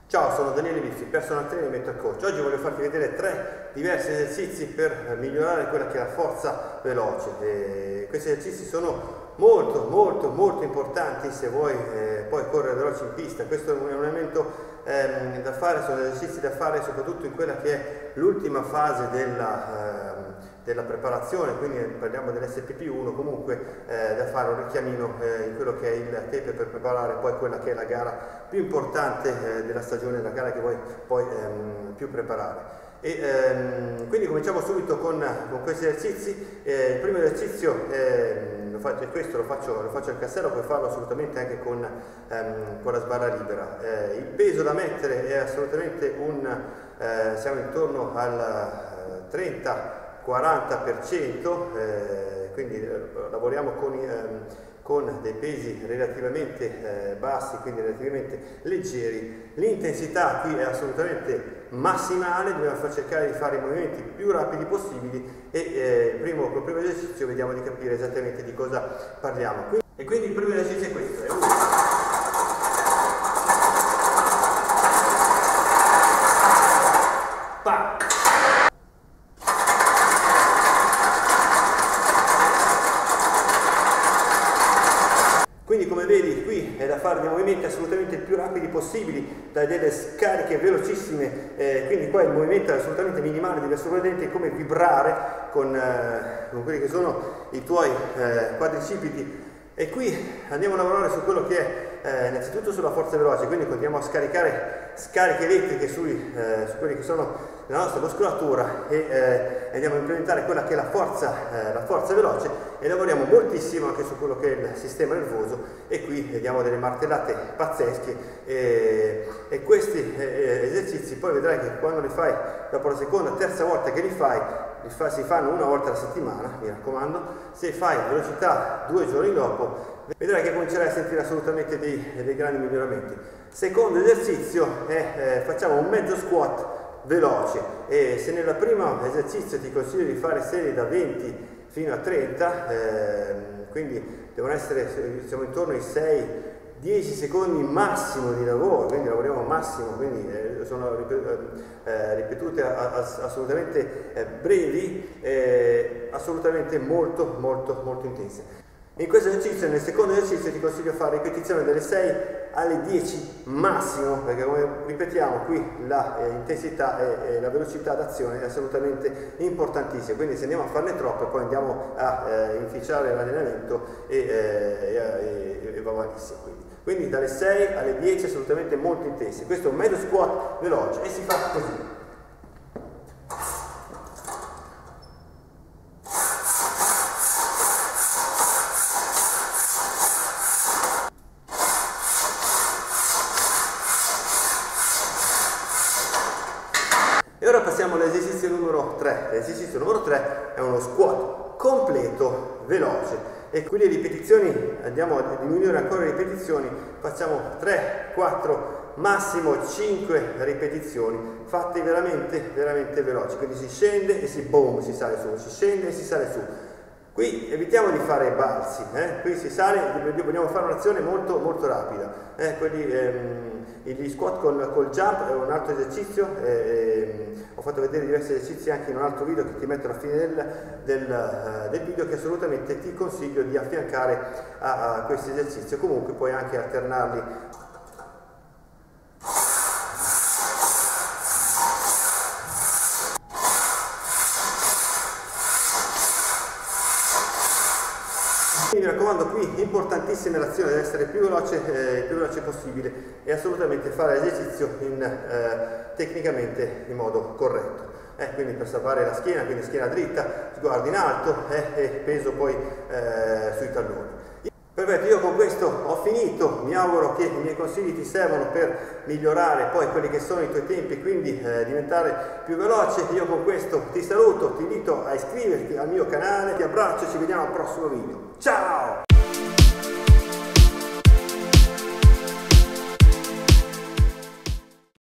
Ciao, sono Daniele Biffi, personal trainer e mental coach. Oggi voglio farti vedere 3 diversi esercizi per migliorare quella che è la forza veloce. Questi esercizi sono molto importanti se vuoi poi correre veloce in pista. Questo è un elemento da fare, sono esercizi da fare soprattutto in quella che è l'ultima fase della preparazione, quindi parliamo dell'SPP1, comunque da fare un richiamino in quello che è il tape per preparare poi quella che è la gara più importante della stagione, la gara che vuoi poi più preparare. Quindi cominciamo subito con questi esercizi. Il primo esercizio questo lo faccio al castello, puoi farlo assolutamente anche con la sbarra libera. Il peso da mettere è assolutamente siamo intorno al 30-40%, quindi lavoriamo con dei pesi relativamente bassi, quindi relativamente leggeri. L'intensità qui è assolutamente massimale, dobbiamo cercare di fare i movimenti più rapidi possibili e col primo esercizio vediamo di capire esattamente di cosa parliamo. E quindi il primo esercizio è questo. Quindi come vedi qui è da fare dei movimenti assolutamente più rapidi possibili, delle scariche velocissime, quindi qua il movimento è assolutamente minimale, devi assolutamente come vibrare con quelli che sono i tuoi quadricipiti. E qui andiamo a lavorare su quello che è innanzitutto sulla forza veloce, quindi continuiamo a scaricare scariche elettriche su quelli che sono la nostra muscolatura e andiamo a implementare quella che è la forza veloce e lavoriamo moltissimo anche su quello che è il sistema nervoso e qui vediamo delle martellate pazzesche e questi esercizi poi vedrai che quando li fai dopo la seconda, terza volta che li fai si fanno una volta alla settimana, mi raccomando. Se fai velocità 2 giorni dopo vedrai che comincerai a sentire assolutamente dei grandi miglioramenti. Secondo esercizio facciamo un mezzo squat veloce e se nel primo esercizio ti consiglio di fare serie da 20 fino a 30, quindi devono essere, siamo intorno ai 6-10 secondi massimo di lavoro, quindi lavoriamo massimo, quindi sono ripetute assolutamente brevi, assolutamente molto intense. In questo esercizio, nel secondo esercizio, ti consiglio di fare ripetizioni dalle 6 alle 10 massimo, perché come ripetiamo qui l'intensità e la velocità d'azione è assolutamente importantissima, quindi se andiamo a farne troppe poi andiamo a inficiare l'allenamento e va malissimo. Quindi dalle 6 alle 10 assolutamente molto intensi. Questo è un mezzo squat veloce e si fa così. E ora passiamo all'esercizio numero 3. L'esercizio numero 3 è uno squat completo, veloce. E qui le ripetizioni, andiamo a diminuire ancora le ripetizioni, facciamo 3, 4, massimo 5 ripetizioni, fatte veramente veloci. Quindi si scende e si sale su, si scende e si sale su. Qui evitiamo di fare balzi, qui si sale, vogliamo fare un'azione molto rapida. Gli squat col jump è un altro esercizio, ho fatto vedere diversi esercizi anche in un altro video che ti metto alla fine del video, che assolutamente ti consiglio di affiancare a questi esercizi. Comunque puoi anche alternarli. Mi raccomando, qui importantissima l'azione, deve essere più veloce possibile e assolutamente fare l'esercizio tecnicamente in modo corretto. Quindi per salvare la schiena, quindi schiena dritta, sguardo in alto e peso poi sui talloni. Perfetto, io con questo ho finito, mi auguro che i miei consigli ti servano per migliorare poi quelli che sono i tuoi tempi, quindi diventare più veloce. Io con questo ti saluto, ti invito a iscriverti al mio canale, ti abbraccio e ci vediamo al prossimo video. Ciao!